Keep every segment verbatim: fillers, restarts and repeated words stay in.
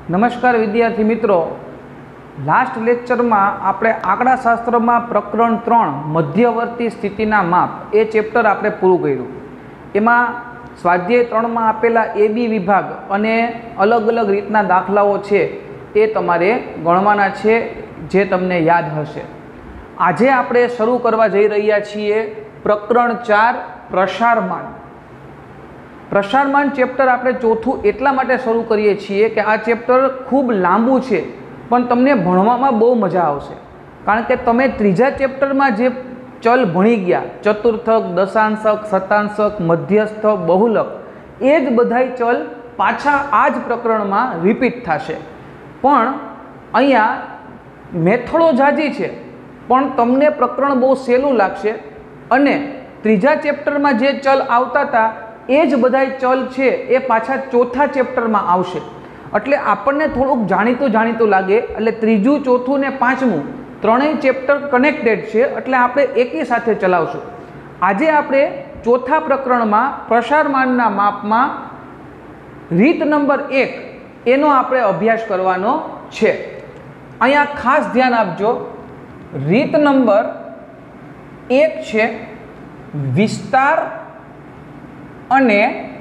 नमस्कार विद्यार्थी मित्रों, लास्ट लेक्चर में आपणे आंकड़ाशास्त्र में प्रकरण त्रण मध्यवर्ती स्थितिना माप ए चेप्टर आपणे पूरुं कर्युं। एमां स्वाध्याय त्रण में आपेला ए बी विभाग अने अलग अलग रीतना दाखलाओ छे ए तमारे गणवाना छे, जे तमने याद हशे। आजे आपणे शरू करवा जई रह्या छीए प्रकरण चार प्रसारमान। प्रसारमान चेप्टर आपणे चौथुं एटला माटे शरू करीए छीए के आ चेप्टर खूब लांबू छे, पण तमने भणवामां बहु मजा आवशे, कारण के तमे त्रीजा चेप्टर में जे चल भणी गया चतुर्थक, दशांशक, शतांशक, मध्यस्थ, बहुलक, ए ज बधाय चल पाछा आज प्रकरण में रिपीट थशे। पण अहींया मेथडो जाजी छे, पण तमने प्रकरण बहु सहेलुं लागशे अने त्रीजा चेप्टर में जे चल आवता था ए ज बधाय चल छे ए पाछा चौथा चेप्टर में आवशे। એટલે આપણને થોડુંક જાણીતું જાણીતું લાગે, એટલે ત્રીજું, ચોથું ને પાંચમું ત્રણેય ચેપ્ટર કનેક્ટેડ છે, એટલે આપણે એકી સાથે ચલાવશું। આજે આપણે ચોથા પ્રકરણમાં પ્રસારમાનના માપમાં રીત નંબર એક એનો આપણે અભ્યાસ કરવાનો છે। અહીંયા ખાસ ધ્યાન આપજો, રીત નંબર એક છે વિસ્તાર અને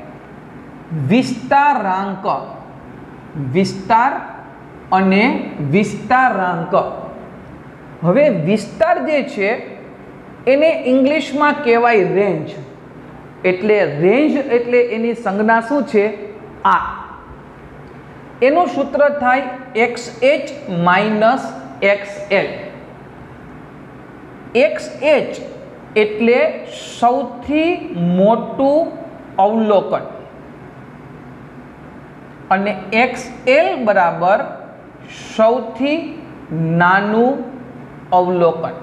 વિસ્તારાંક। विस्तार अने विस्तारांक। हवे विस्तार जे छे एने इंग्लिश में कहेवाय रेंज। एटले रेंज एटले एनी संज्ञा शुं छे? आ। एनुं सूत्र थाय X H minus X L. X H एटले सौथी मोटुं अवलोकन અને एक्स एल बराबर सौथी नानु अवलोकन।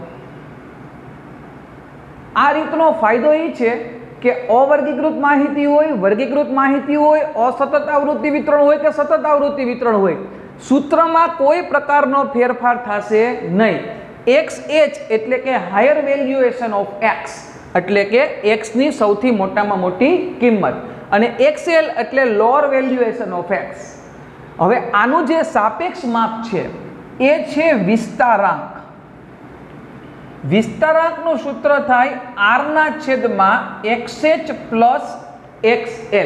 आ रीतनो फायदो ए छे के अवर्गीकृत माहिती होय, वर्गीकृत माहिती होय, असतत आवृत्ति वितरण होय के सतत आवृत्ति वितरण होय, सूत्रमां कोई प्रकारनो फेरफार थशे नहीं। एक्स एच एटले के हायर वेल्युएशन ऑफ एक्स, एटले के एक्स नी सौथी मोटामां मोटी किंमत, અને एक्सएल એટલે લોઅર વેલ્યુએશન ઓફ एक्स। હવે આનું જે સાપેક્ષ માપ છે એ છે વિસ્તારાંક। વિસ્તારાંકનું સૂત્ર થાય r ના છેદમાં xh પ્લસ xl।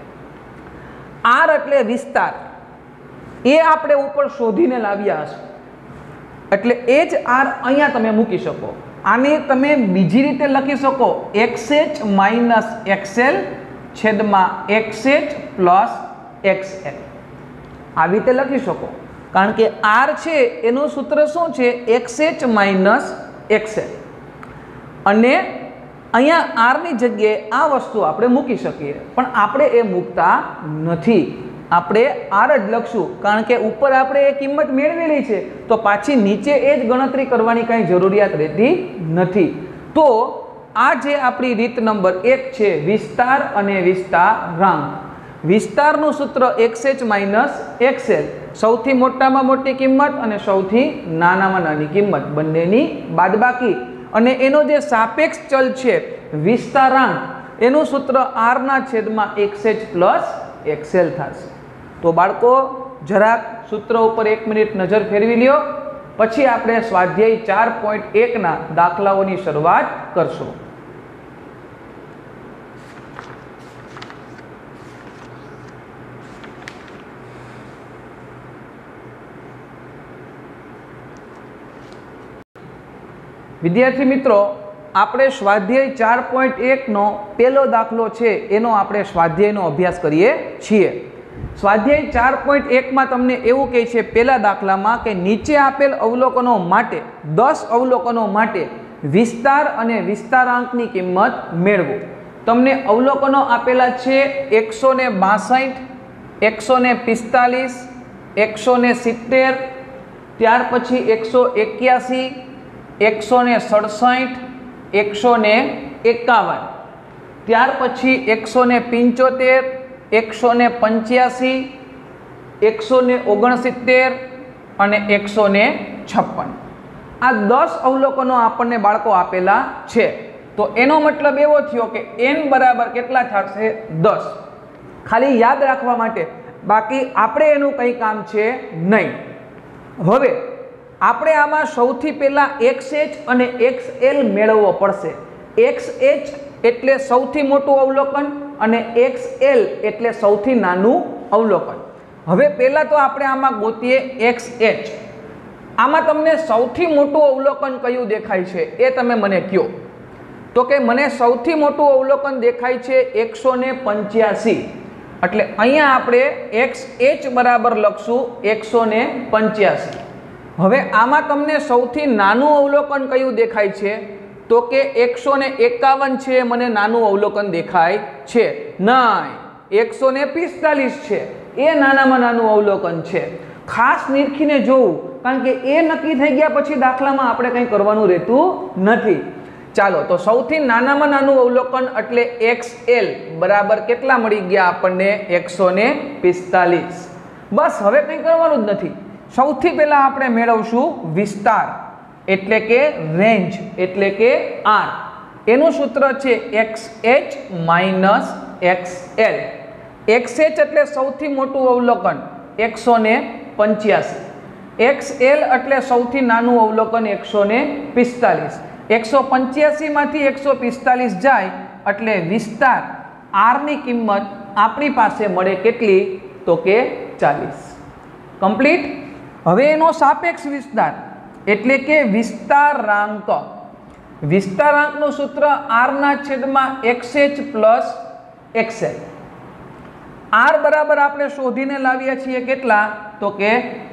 r એટલે વિસ્તાર, એ આપણે ઉપર શોધીને લાવ્યા હશે, એટલે એ જ r અહીંયા તમે મૂકી શકો। આને તમે બીજી રીતે લખી શકો xh માઇનસ xl छेदमा एक्सएच प्लस एक्सएल, આવી રીતે લખી શકો, કારણ કે r છે એનું સૂત્ર શું છે? X H minus X L. અને અહીંયા r ની જગ્યાએ આ વસ્તુ આપણે મૂકી શકીએ, પણ આપણે એ મૂકતા નથી, આપણે r જ લખશું, કારણ કે ઉપર આપણે એ કિંમત મેળવેલી છે તો પાછી નીચે એ જ ગણતરી કરવાની કાંઈ જરૂરિયાત રહેતી નથી। તો आ जे आपणी रीत नंबर एक छे विस्तार अने विस्तारांक। विस्तारनुं सूत्र एक्सएच माइनस एक्सएल, सौथी मोटामां मोटी किंमत अने सौथी नानामां नानी किंमत बंनेनी बादबाकी, अने एनो जे सापेक्ष चल छे विस्तारांक एनुं सूत्र आर ना छेदमां एक्सएच प्लस एक्सएल थशे। तो बाळको जराक सूत्र उपर एक मिनिट नजर फेरवी ल्यो, पछी आपणे स्वाध्याय चार पॉइंट एक ना दाखलाओनी शरूआत करशुं। विद्यार्थी मित्रों, आपणे स्वाध्याय चार पॉइंट एक नो पहलो दाखलो छे एनो आपणे स्वाध्यायनो अभ्यास करीए छीए। स्वाध्याय चार पॉइंट एक में तमने एवुं कहे छे पहला दाखलामां के नीचे आपेल अवलोकनों माटे दस अवलोकनों माटे विस्तार अने विस्तारांकनी किंमत मेळवो। तमने अवलोकनों आपेला छे एक सौ ने बासठ, एक सौ ने पिस्तालीस, एक सौ ने सित्तेर, त्यार पछी एक सौ एक्यासी, एक सौ ने सड़सठ, एक सौ ने एकावन, त्यार पछी एक सौ ने पंचोतेर, एक सौ ने पंच्यासी, एक सौ ने ओगणसित्तेर अने एक सौ ने छप्पन। आ दस अवलोकनों आपने बाळको आपेला छे, तो एनो मतलब एवो थयो के एन बराबर केटला थशे? दस। खाली याद राखवा माटे बाकी आपणे एनुं कंई काम छे नहीं। हवे आपणे आमां सौथी पहेला एक्स एच अने एक्स एल मेळवવો પડશે। एक्स एच एटले सौथी मोटुं अवलोकन अने एक्स एल एटले सौथी नानुं अवलोकन। हवे पहेला तो आपणे आमां गोतीए एक्स एच। आमां तमने सौथी मोटुं अवलोकन कयुं देखाय छे ए तमे मने कहो। तो के मने सौथी मोटुं अवलोकन देखाय छे एक सौ पंच्यासी। एटले अहींया आपणे एक्स एच बराबर लखशुं एक सौ पंच्यासी। हवे आमां तमने सौथी नानुं अवलोकन कयुं देखाय छे तो के एक सौ एकावन छे मने नानुं अवलोकन देखाय छे नहीं एक सौ पिस्तालीस छे ए नानामां नानुं अवलोकन छे। खास निरखीने जोवुं कारण के ए नक्की थई गया पछी दाखलामां आपणे कंई करवानुं रहेतुं नथी। चालो तो सौथी नानामां नानुं अवलोकन एटले एक्स एल बराबर केटला मळी गया आपणने एक सौ पिस्तालीस। बस हवे कंई करवानुं ज नथी। सौथी पहेला आपणे मेळवशुं विस्तार एटले के रेंज एटले के आर। एनुं सूत्र छे X H minus X L. X H एटले सौथी मोटुं अवलोकन एक सौ पंच्यासी। एक्स एल एटले सौथी नानुं अवलोकन एक सौ पिस्तालीस। एक सौ पंच्यासी मांथी एक सौ पिस्तालीस जाय एटले विस्तार आर नी किंमत आपणी पासे मळे केटली तो के चालीस। कम्प्लीट। हवे एनो सापेक्ष विस्तार एटले के विस्तारांक। विस्तारांकनुं सूत्र आर ना छेदमां X H plus X L. R बराबर आपणे शोधीने लाव्या छीए केटला तो के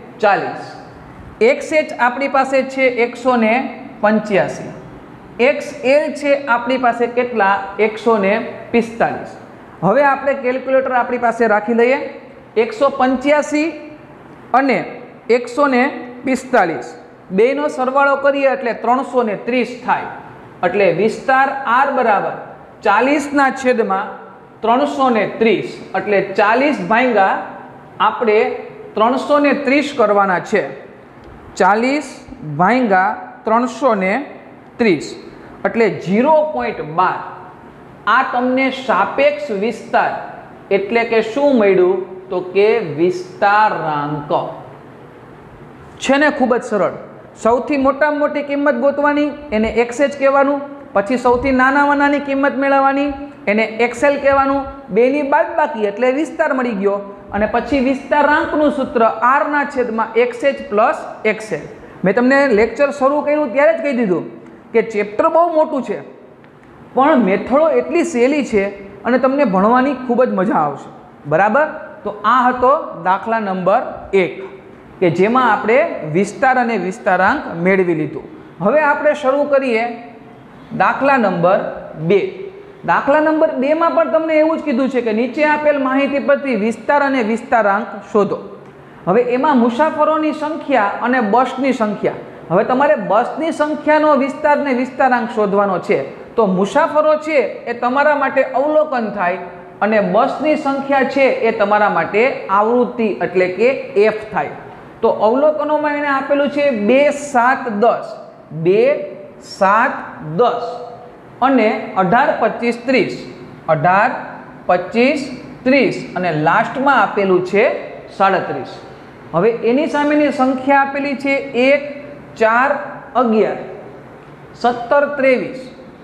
चालीस। एक्स एच आपणी पासे छे एक सौ पंच्यासी। एक्स एल छे आपणी पासे केटला एक सौ पिस्तालीस। हवे आपणे केल्क्युलेटर आपणी पासे राखी लईए। एक सौ पंच्यासी अने एक सौ पिस्तालीस बेनो सरवाळो करीए एटले त्रण सौ त्रीस थाय। एटले विस्तार आर बराबर चालीस ना छेदमां त्रण सौ त्रीस एटले चालीस भांगा आपणे त्रण सौ त्रीस करवाना छे। चालीस भांगा त्रण सौ त्रीस एटले जीरो पॉइंट बार। आ तमने सापेक्ष विस्तार एटले के शुं मळ्युं तो के विस्तारांक छे ने। खूब ज सरळ। सौथी मोटा मोटी किंमत गोतवानी एने एक्स एच कहेवानुं। पछी सौथी नानामां नानी किंमत मेळववानी एने एक्सएल कहेवानुं। बेनी बादबाकी एटले विस्तार मळी गयो अने पछी विस्तारांकनुं सूत्र आर ना छेदमां एक्स एच प्लस एक्सएल। मैं तमने लेक्चर शरू कर्युं त्यारे ज कही दीधुं के चेप्टर बहु मोटुं छे पण मेथडो एटली सहेली छे अने तमने भणवानी खूब ज मजा आवशे। बराबर। तो आ हतो दाखला नंबर एक के जेमां आपणे विस्तार अने विस्तारांक मेळवी लीधुं। हवे आपणे शरू करीए दाखला नंबर बे। दाखला नंबर बे में पण तमने एवुं ज कीधुं छे के नीचे आपेल माहिती परथी विस्तार अने विस्तारांक शोधो। हवे एमां मुसाफरोनी संख्या अने बसनी संख्या। हवे तमारे बसनी संख्यानो विस्तार ने विस्तारांक शोधवानो छे तो मुसाफरो छे ए तमारा माटे अवलोकन थाय अने बसनी संख्या छे ए तमारा माटे आवृत्ति एटले के एफ थाय। तो अवलोकनोमां एणे आपेलुं छे बे सात दस बे सात दस अने अठार पच्चीस त्रीस अठार पच्चीस त्रीस अने लास्ट में आपेलू है साड़ीस। हवे एनी सामेनी संख्या आपेली है एक चार अगियार सत्तर तेवीस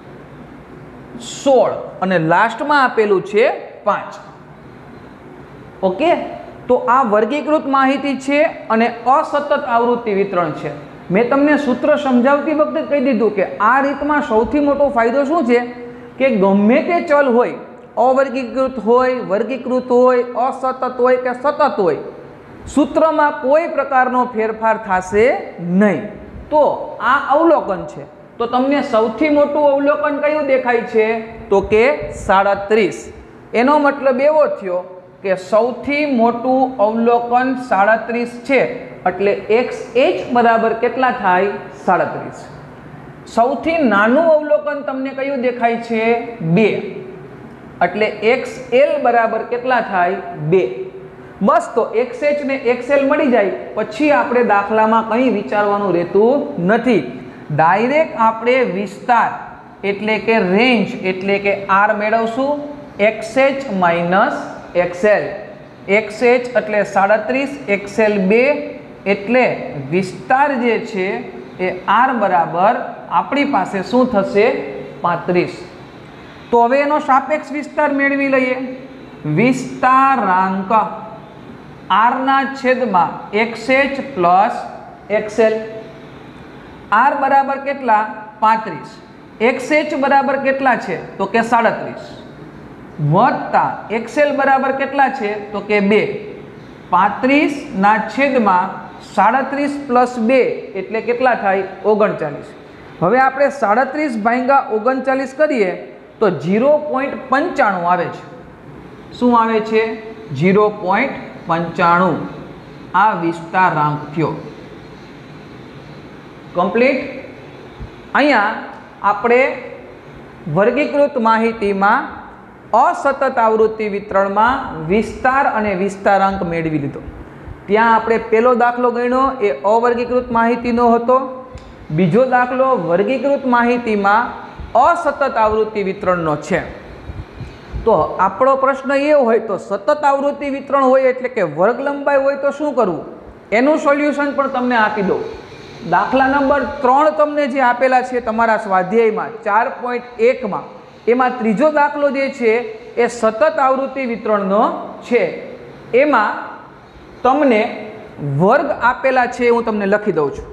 सोल अने लास्ट में आपेलू है पांच। ओके। तो आ वर्गीकृत माहिती है अने असतत आवृत्ति वितरण है। मैं तमने सूत्र समझावती वखते कही दीधुं के आ रीतमां सौथी मोटो फायदो शुं छे के गमे ते चल होय अवर्गीकृत होय वर्गीकृत होय असतत होय के सतत होय सूत्रमां कोई प्रकारनो फेरफार थशे नहीं। तो आ अवलोकन छे तो तमने सौथी मोटुं अवलोकन कयुं देखाय छे तो के साड़ीस। एनो मतलब एवो थयो के सौथी मोटुं अवलोकन साड़ीस छे एटले एक्स एच बराबर केटला थाय साड़ीस। सौथी नानुं अवलोकन तमने कयुं देखाय छे बे एटले एक्स एल बराबर केटला थाय बे। बस तो एक्स एच ने एक्स एल मळी जाय पछी आपणे दाखलामां कंई विचारवानुं रहेतुं नथी। डायरेक्ट आपणे विस्तार एटले के रेंज एटले के आर मेळवशुं X H minus X L. X H एटले साड़ीस एक्सएल बे एटले विस्तार जे छे ए आर बराबर आपणी पासे शुं थशे पैंतीस। तो हवे एनो सापेक्ष विस्तार मेळवी लईए। विस्तारांक आर ना छेदमां X H plus X L. R बराबर केटला पैंतीस, एक्स एच बराबर केटला छे तो के साड़ीस वत्ता एक्सएल बराबर केटला छे तो के बे। पैंतीस ना छेदमां साड़ीस प्लस बे एटले केटला थाय ओगणचालीस। हवे आपणे साड़ीस भाग्या ओगणचालीस करीए तो जीरो पॉइंट पंचाणु आवे छे। शुं आवे छे? Zero point पंचाणु। आ विस्तारांक थयो। कम्प्लीट। अहींया आपणे वर्गीकृत माहितीमां असतत आवृत्ति वितरणमां विस्तार अने विस्तारांक मेळवी लीधो। त्यां आपणे पहेलो दाखलो गण्यो ए अवर्गीकृत माहितीनो हतो। बीजो दाखलो वर्गीकृत माहितीमां असतत आवृत्ति वितरणनो छे। तो आपणो प्रश्न ए होय तो सतत आवृत्ति वितरण होय एटले के वर्ग लंबाई होय तो शुं करवुं एनुं सोल्यूशन पण तमने आपी दो। दाखला नंबर त्रण तमने जे आपेला छे तमारा स्वाध्यायमां चार पॉइंट एक मां एमां त्रीजो दाखलो जे छे ए सतत आवृत्ति वितरणनो छे। एमां तमने वर्ग आपेला छे हूँ तमने लखी दઉં છું।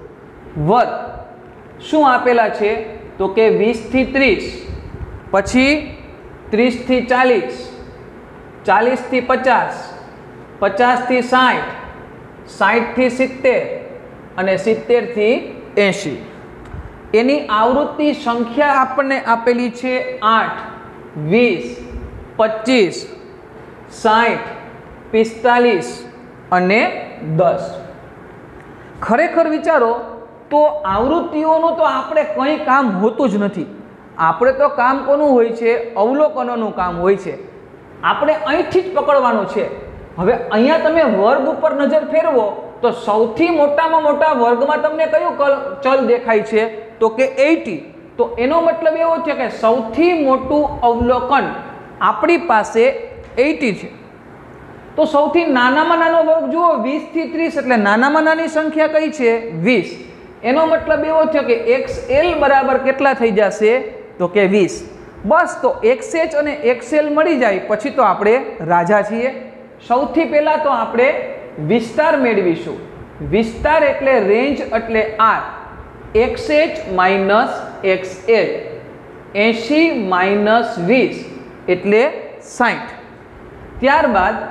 वर्ग शुं आपेला छे तो के वीस थी तीस, पछी तीस थी चालीस, चालीस थी पचास, पचास थी साठ, साठ थी सित्तेर अने सित्तेर थी एशी। एनी आवृत्ति संख्या आपने आपेली छे आठ, वीस, पच्चीस, साठ, पिस्तालीस अने दस। खरेखर विचारो तो आवृत्तिओनुं तो आपणे कंई काम होतुं ज नथी। आपणे तो काम कोनुं होय छे? अवलोकनोनुं काम होय छे। आपणे અહીંથી જ પકડવાનું છે। હવે અહીંયા તમે વર્ગ ઉપર નજર ફેરવો તો સૌથી મોટામાં મોટા વર્ગમાં તમને કયું ચલ દેખાય છે તો કે એંસી। તો એનો મતલબ એવો છે કે સૌથી મોટું અવલોકન આપણી પાસે એંસી છે। તો સૌથી નાનામાં નાનો વર્ગ જુઓ વીસ થી ત્રીસ એટલે નાનામાં નાની સંખ્યા કઈ છે વીસ। એનો મતલબ એવો થયો કે एक्सएल बराबर કેટલા થઈ જશે તો કે વીસ। બસ તો एक्सएच અને एक्सएल મળી જાય પછી તો આપણે રાજા છીએ। સૌથી પહેલા તો આપણે વિસ્તાર મેળવીશું। વિસ્તાર એટલે રેન્જ એટલે આર। एक्सएच माइनस एक्सएल एंशी माइनस वीस एटले साठ। त्यारबाद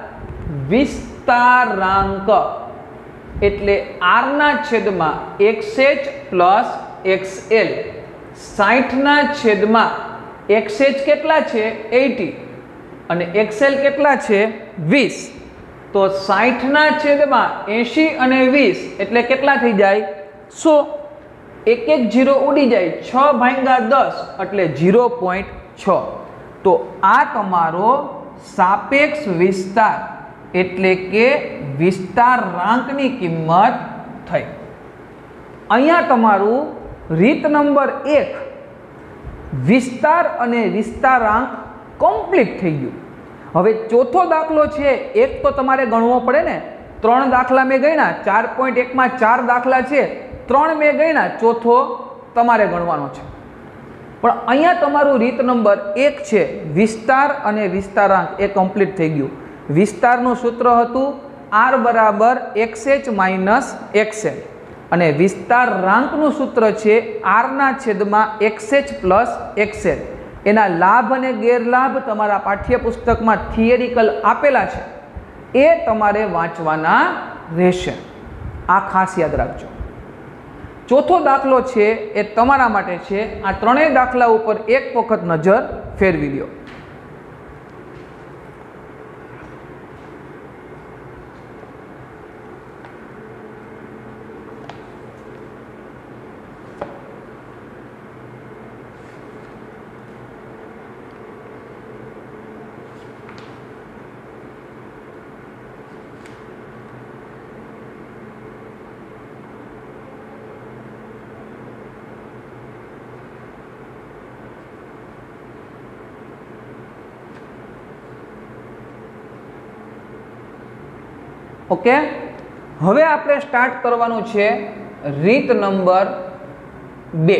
विस्तारांक एटले आर ना छेदमां एक्सएच प्लस एक्सएल। साठ ना छेदमां एक्सएच केटला छे एंसी अने एक्सएल केटला छे वीस। तो साठ ना छेदमां एंशी अने वीस एटले केटला थई जाय सौ। एक एक जीरो उड़ी जाए छ भाग्या दस एटले जीरो पॉइंट छ। तो आ तमारो सापेक्ष विस्तार एटले के विस्तारांकनी किंमत थई। अहींया तमारू रीत नंबर एक विस्तार अने विस्तारांक कम्प्लीट थई गयुं। हवे चौथो दाखलो छे एक तो तमारे गणवो पड़े ने। त्रण दाखला में गण्या चार पॉइंट एक में चार दाखला छे त्रण में गण्या चौथो तमारे गणवानो छे। पण अहींया तमारू रीत नंबर एक छे विस्तार अने विस्तारांक ए कम्प्लीट थई गयुं। विस्तारनुं सूत्र हतुं आर बराबर एक्सएच माइनस एक्सएल अने विस्तारांकनुं सूत्र छे आर ना छेदमां एक्सएच प्लस एक्सएल। एना लाभ अने गैरलाभ तमारा पाठ्यपुस्तकमां थियरिकल आपेला छे ए तमारे वांचवाना रहेशे। आ खास याद राखजो। चौथो दाखलो छे ए तमारा माटे छे। आ त्रणेय दाखला उपर एक वखत नजर फेरवी ल्यो। ओके, हवे आपणे स्टार्ट करवानुं छे રીત नंबर बे,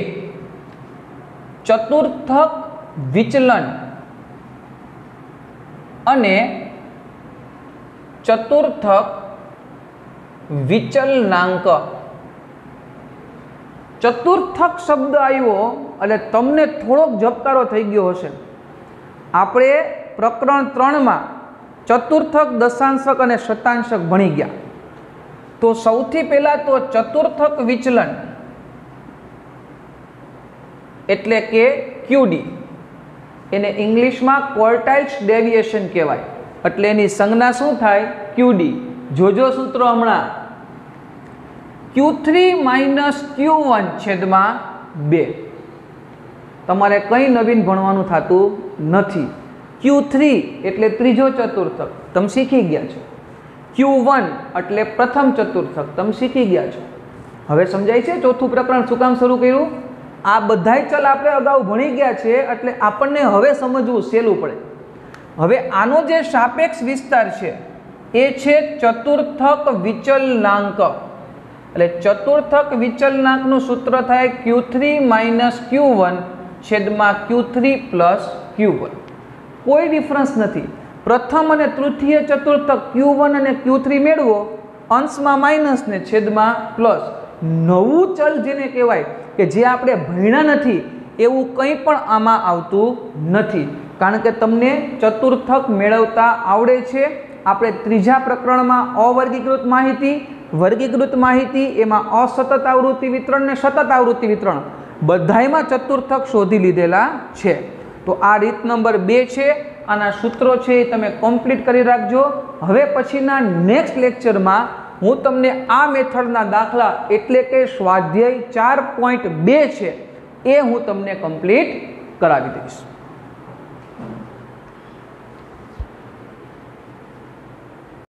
चतुर्थक विचलन अने चतुर्थक विचलनांक। चतुर्थक शब्द आव्यो એટલે તમને થોડોક ઝબકારો થઈ ગયો હશે। આપણે પ્રકરણ ત્રણ માં ચતુર્થક, દશાંશક અને શતાંશક ભણી ગયા। તો સૌથી પહેલા તો ચતુર્થક વિચલન એટલે કે ક્યુડી, એને ઇંગ્લિશમાં ક્વોર્ટાઇલ્સ ડેવિએશન કહેવાય। એટલે એની સંજ્ઞા શું થાય? ક્યુડી। જોજો સૂત્રો હમણાં, Q three minus Q one છેદમાં બે। તમારે કંઈ નવીન ભણવાનું થતું નથી। ક્યુ થ્રી એટલે ત્રીજો ચતુર્થક, તમે શીખી ગયા છો। ક્યુ વન એટલે પ્રથમ ચતુર્થક, તમે શીખી ગયા છો। હવે સમજાય છે ચોથું પ્રકરણ શું કામ શરૂ કર્યું? આ બધાય ચલ આપણે અગાઉ ભણી ગયા છે, એટલે આપણને હવે સમજવું સહેલું પડે। હવે આનો જે સાપેક્ષ વિસ્તાર છે એ છે ચતુર્થક વિચલનાંક। એટલે ચતુર્થક વિચલનાંકનું સૂત્ર થાય Q three minus Q one છેદમાં Q three plus Q one. કોઈ ડિફરન્સ નથી। પ્રથમ અને તૃતીય ચતુર્થક ક્યુ વન અને ક્યુ થ્રી મેળવો, અંશમાં માઇનસ ને છેદમાં પ્લસ। નવું ચલ જેને કહેવાય કે જે આપણે ભણ્યા નથી એવું કંઈ પણ આમાં આવતું નથી, કારણ કે તમને ચતુર્થક મેળવતા આવડે છે। આપણે ત્રીજા પ્રકરણમાં અવર્ગીકૃત માહિતી, વર્ગીકૃત માહિતી, એમાં અસતત આવૃત્તિ વિતરણ ને સતત આવૃત્તિ વિતરણ બધાયમાં ચતુર્થક શોધી લીધેલા છે। તો આ રીત નંબર બે છે। આના સૂત્રો છે એ તમે કમ્પ્લીટ કરી રાખજો। હવે પછીના નેક્સ્ટ લેક્ચરમાં હું તમને આ મેથડના દાખલા એટલે કે સ્વાધ્યાય ચાર પોઈન્ટ બે છે એ હું તમને કમ્પ્લીટ કરાવી દઈશ।